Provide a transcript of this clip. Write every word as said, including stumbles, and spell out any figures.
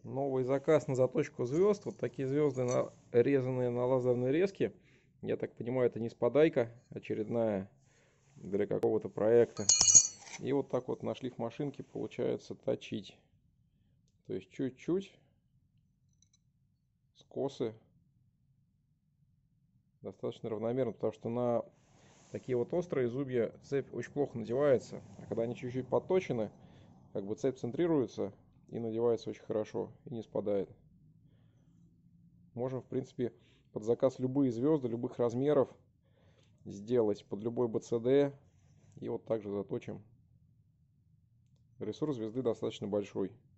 Новый заказ на заточку звезд. Вот такие звезды, нарезанные на лазерной резке. Я так понимаю, это не спадайка очередная для какого-то проекта. И вот так вот на шлифмашинке получается точить. То есть чуть-чуть скосы достаточно равномерно, потому что на такие вот острые зубья цепь очень плохо надевается. А когда они чуть-чуть подточены, как бы цепь центрируется и надевается очень хорошо и не спадает. Можем, в принципе, под заказ любые звезды, любых размеров сделать под любой бэ цэ дэ. И вот также заточим. Ресурс звезды достаточно большой.